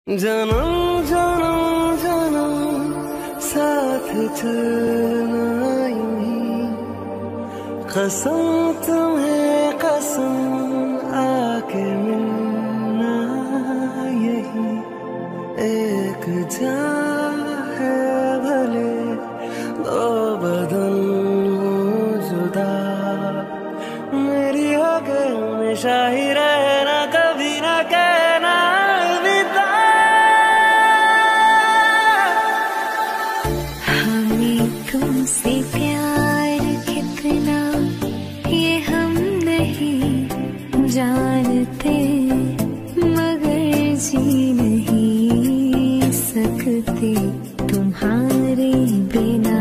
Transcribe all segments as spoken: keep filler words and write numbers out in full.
जन्म जन्म जन्म साथ चलना यूं ही, कसम तुम्हें कसम आके मिलना यही। एक जान है भले दो बदन जुदा, मेरी होके हमेशा ही रहना, कभी ना कहना अलविदा। हमें तुमसे प्यार कितना ये हम नहीं जानते, मगर जी नहीं सकते तुम्हारे बिना।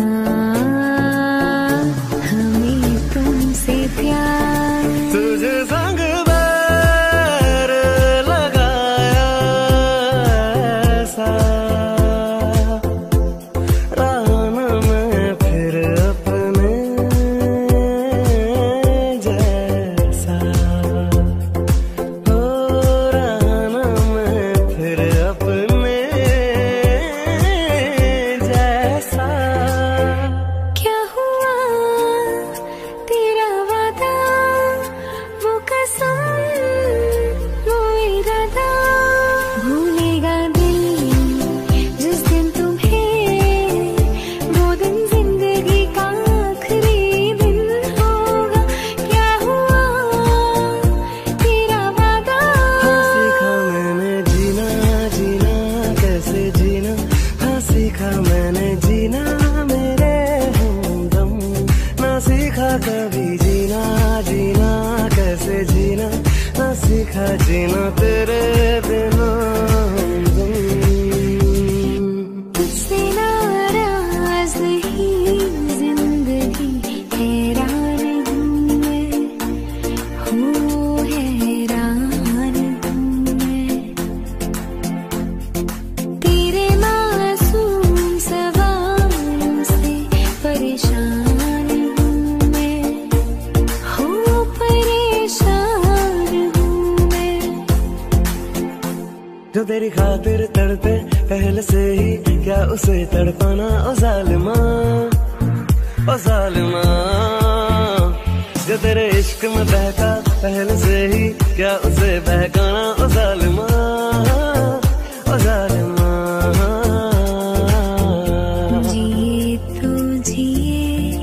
हमें तुमसे प्यार, तुझे संग बैर लगाया ऐसा, राना मैं फिर अपने जैसा, हो राना मैं फिर अपने जैसा। क्या हुआ तेरा वादा, वो कसम वो इरादा, भूलेगा दिल जिस दिन तुम्हें, वो दिन जिंदगी का आखिरी दिन होगा। क्या हुआ तेरा वादा, हाँ सीखा मैंने जीना जीना कैसे जीना, हाँ सीखा मैंने जीना मेरे हमदम, ना सीखा कभी जीना जीना कैसे जीना, ना सीखा जीना तेरे बिना हमदम। तुझसे नाराज नहीं जिंदगी, हैरान हूँ मैं, हूँ हैरान हूँ मैं। तेरे मासूम सवालों से परेशान हूँ मैं, हूँ परेशान हूँ मैं। जो तेरी खातिर तड़पे पहले से ही, क्या उसे तड़पाना ओ जालिमा, ओ जालिमा। जो तेरे इश्क में बहका पहले से ही, क्या उसे बहकाना ओ जालिमा, ओ जालिमा। जिए तो जिए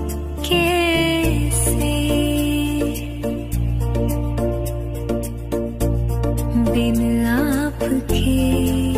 कैसे बिन आपके।